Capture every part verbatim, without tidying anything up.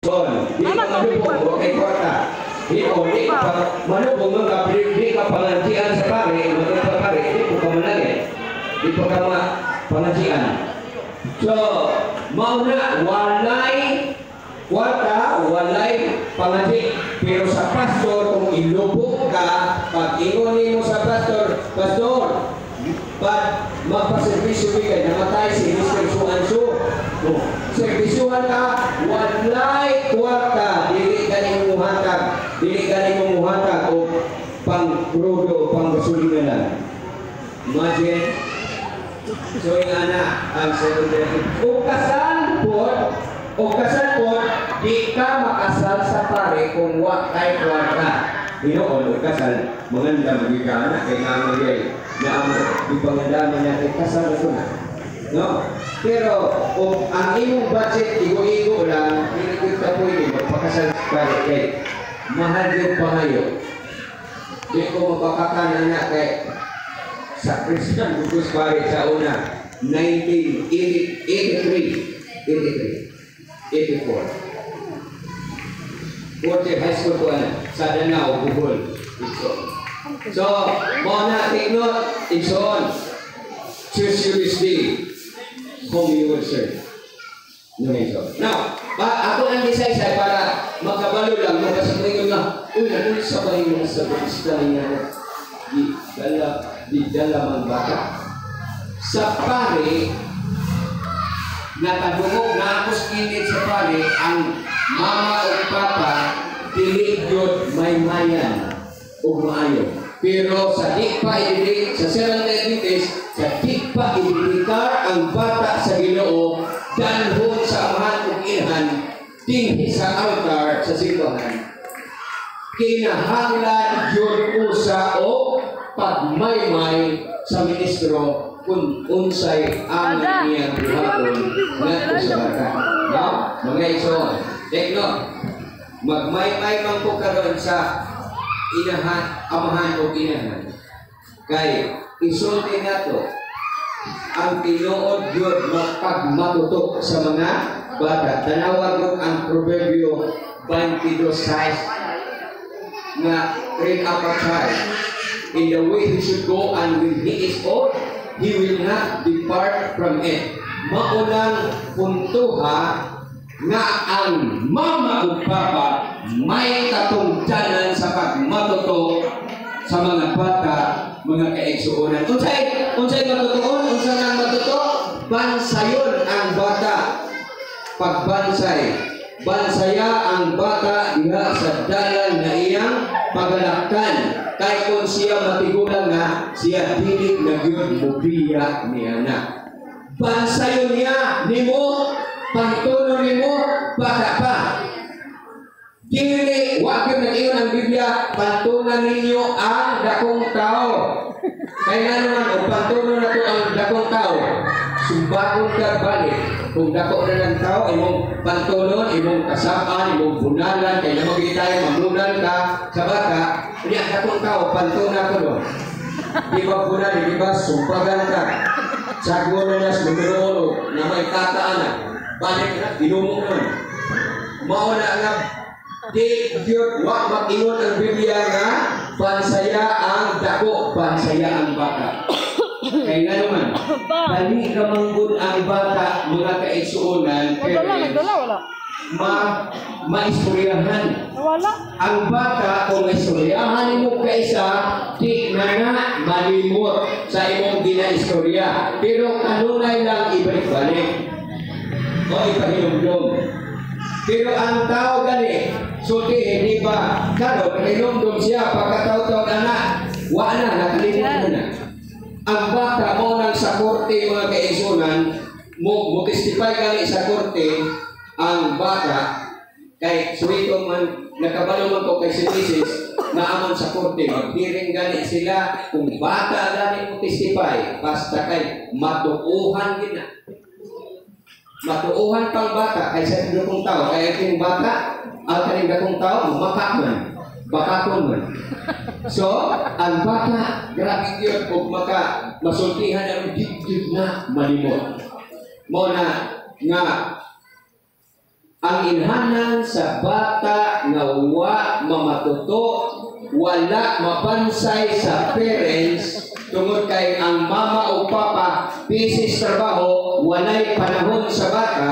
Di manubong, okay, kwarta. Di o, di ka manubong mga di ka pangancian sa pare, mga pare, di po ka managin. Di po ka pangancian. So, mauna, walay kwarta, walay panganci. Pero sa pastor, kung ilubog ka, pag ingon mo sa pastor, pastor, pag magpaservisyo bigay, namatay si Mister Suanso. No. Servisyuhan ka, walay kwarta, dili ka ning muhatag, dili ka ning muhatag o pang crudo o pang gasolina lang. Imagine, so yung anak, ang secondary. O kasal po, o kasal po, di ka makasal sa pare kung wakay kwarta. Hinoon, o kasal, maganda magiging anak, kay nga magigay, na ang ipangandama natin, kasal na ito na. No? Pero kung ang imong budget igo-igo lang, hindi kita pwede magpakasal pare kay mahal yung pangayo. Di ko mapakakan na kay sa Christian Bukos pare sa una nineteen eighty-three eighty-four forty high school ko na sa Danao, Bugol. So, mo na take note, Igsoon, choose your day. Home you will serve. Now, ba, ako ang design para makabalo lang mo kasi ngayon na, uy, nakulit sa bahay mo sa Pakistan niya di dala, di dala mang bata. Sa pare, nakadungog na akos init sa pare, ang mama o papa, dili yun may mayan o maayo. Pero sa di pa ibig, sa Seventh Adventist, sa di pa ibigkar ang bata sa Ginoo dalhon sa amahan ug inahan dinhi sa altar sa simbahan. Kinahanglan yun usa o pagmaymay sa ministro kung unsay ang iyang buhaton ngadto sa bata. No? Mga igsoon, take note, magmaymay man ko karon sa inahan, amahan o inahan. Kay isulti nato ang tinuod yun magpagmatutok sa mga bata. Tanawag yun ang Proverbio twenty-two six na train up a child in the way he should go, and when he is old, he will not depart from it. Maunang puntuha nga ang mama o papa may katungtanan sa pagmatuto sa mga bata, mga kaigsuunan. Unsay, unsay matutuon, unsay nang matuto, bansayon ang bata. Pagbansay, bansaya ang bata diha sa dalan na iyang pagalakkan. Kay kung siya matigulang nga, siya dili na gyud mobiya niya na. Bansayon niya nimo, pagtuno nimo, bata pa. Dili, wakil na iyon ang Biblia, pantunan ninyo ang dakong tao. Kaya nga naman, o pantunan na ito ang dakong tao, sumbakon ka balik. Kung dako na ng tao, imong pantunon, imong kasapaan, imong bunalan, kaya na magigitay, mamunan ka sa bata, hindi ang dakong tao, pantunan ko doon. Di ba bunan, di ba, sumpagan ka. Sagmo na na, sumiro na may tataan na. Balik na, dinumok nun. Mauna nga, di yun, wak mag-ingon ang Biblia nga, pansaya ang dako, pansaya ang bata. Kaya nga naman, dali ka manggod ang bata, mga kaigsuunan, parents, ma maistoryahan. Ang bata, kung maistoryahan mo kaisa, di na na malimot sa imong ginaistorya. Pero kanunay lang ibalik-balik. O ipahilumdum. Pero ang tao gani, sulti, di ba? Karo, pahilumdum siya, pagkataw-taw na na, wala na, nakalimutan na. Ang bata mo nang sa korte, mga kaisunan, mo, mo testify gani sa korte, ang bata, kay suwito man, nakabalo man ko kay si Missus na amon sa korte, magpiring gani sila, kung bata gani mo testify, basta kay matuuhan gina. Matuuhan pang bata kay sa dakong tao, kaya yung bata ang kaning dakong tao makakman, bakakon man. So ang bata grabe gyud ug maka masultihan ang dibdib na malimot. Mo na nga ang inhanan sa bata nga wa mamatuto, wala mabansay sa parents, tungod kay ang mama o papa bisis trabaho, walay panahon sa bata.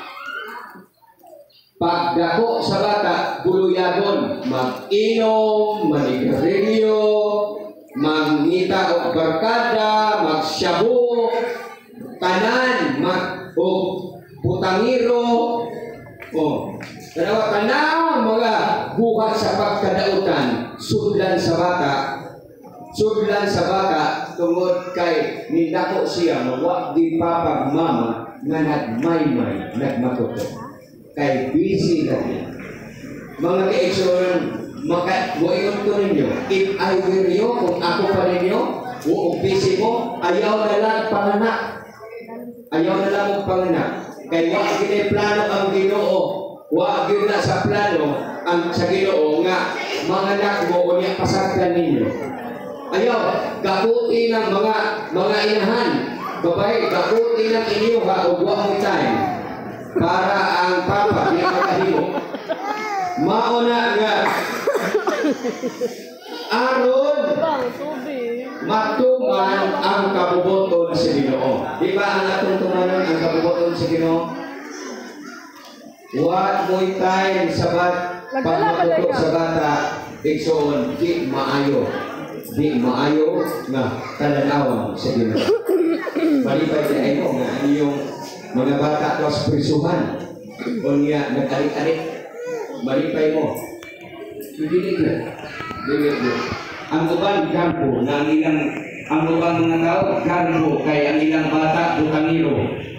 Pagdako sa bata, buluyagon, mag-inom, manigarilyo, magngita o barkada, magsyabu, tanan, mag o butangiro, o dalawa tanan, mga buhat sa pagkadautan, sudlan sa bata, sudlan sa bata, tungod kay nindako siya, mawag di papag mama, nga nagmaymay, nagmatuto. Kay busy lagi. Mga kaigsoon, makabuingon ko ninyo, if I were you, kung ako pa ninyo, o busy mo, ayaw na lang panganak. Ayaw na lang mong panganak. Kay wag gini plano ang Ginoo, wag gini na sa plano ang sa Ginoo nga mga anak mo o niya pasagdan ninyo. Ayaw, gakuti ng mga mga inahan, babae, gakuti ng inyo ha, o buwag mo time. Para ang papa niya makahimo. Mauna nga aron matuman ang kabubuton sa Ginoo. Di ba ang atong tumanon ang kabubuton sa Ginoo? What mo'y time sa bat pagmatuto sa bata, igsoon, di maayo. Di maayo nga talanawan sa Ginoo. Malipay sa ito nga iyong mga bata tos prisuhan o niya nag-arik-arik, malipay mo. Dilig yun. Dilig yun. Ang uban, gampo, na ang ilang, ang uban mga tao, gampo, kaya ang ilang bata, butangiro.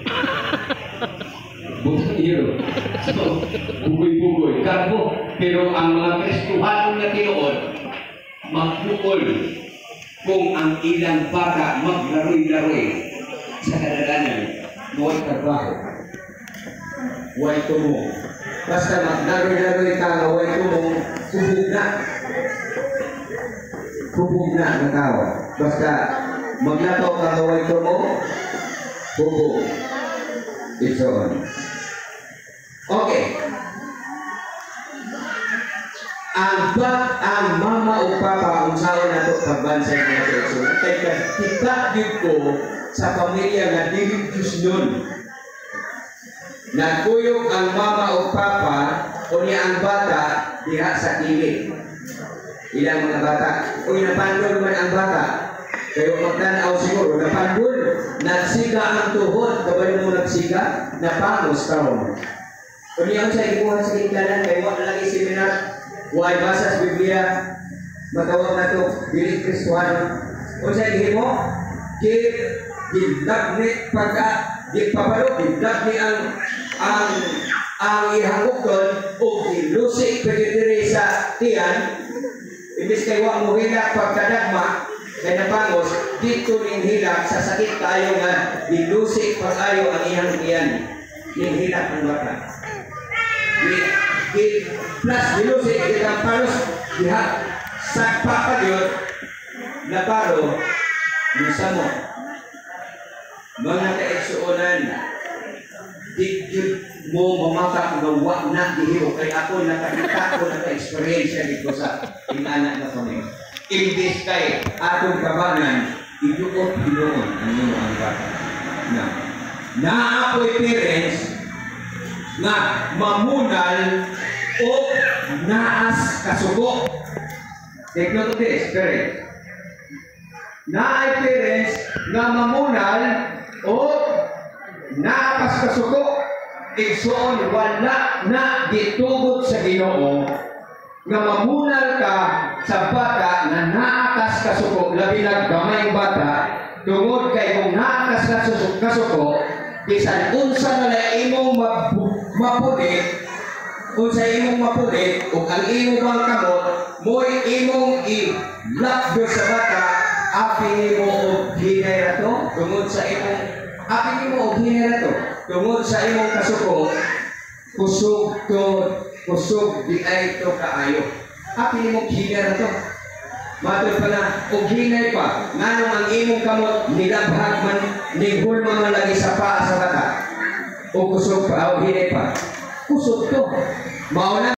Butangiro. So, bugoy-bugoy, gampo. Pero ang mga Kristuhanong na tinuod, magbukol kung ang ilang bata maglaroy-laroy sa kadalanan. Huwag trabaho. Huwag tumong. Basta maglaroy-laroy ka na huwag tumong, hubog na. Hubog na na tao. Basta maglato ka na huwag tumong, hubog. It's on. Okay. Ang ba, ang mama o papa, kung saan na ito pagbansay na ito, kaya kita dito sa pamilya na dilig Diyos nun. Nagkuyog ang mama o papa o niya ang bata diha sa kilid. Ilang mga bata. O napandol man ang bata. Kayo magtanaw siguro, napandol. Nagsiga ang tuhod. Kabalo mo nagsiga, napangos taon. O niya sa ibuhan sa kintanan, kayo wala lagi seminar, huwag basa sa Biblia, matawag na ito, bilig Kristuhano. O sa ihimo, kip, gibdag ni pagka gipapalo gibdag ni ang ang ang ihangok doon o gilusik pagdiri sa tiyan imbis kay wa mo hila pagkadagma kay napangos dito ning hila sa sakit tayo nga gilusik pag-ayo ang ihang tiyan ning hila ng bata di plus gilusik kitang palos diha sa papagyod na paro misa mo mga kaigsuonan, di mo mamaka ng wak na dihiro. Kaya ako nakakita ko naka-experience dito sa inanak na kami. Imbis kay atong kabangan, idukot hinuon ang mga ang bata. Na, naapoy parents na mamunal o naas kasugo. Take note of this, parents. Naay parents na mamunal o naapas kasuko, igsoon wala na gitugod sa Ginoo nga mamunal ka sa bata na naakas kasuko, labi naggamay bata, tungod kay kung naakas kasuko, kasuko bisan unsa na imong mapulit, unsa imong mapulit, ug ang imong mga kamot, mo'y imong i-lock sa bata, api mo o hinay na to, tungod sa imong api mo o hinay na to, tungod sa imong kasuko, kusog to, kusog di ay to kaayo. Api mo hinay na to. Matod pa na, o hinay pa, nganong ang imong kamot, nilabhag man, nihul man lagi sa paa sa bata, o kusog pa, o hinay pa. kusog to. Mao na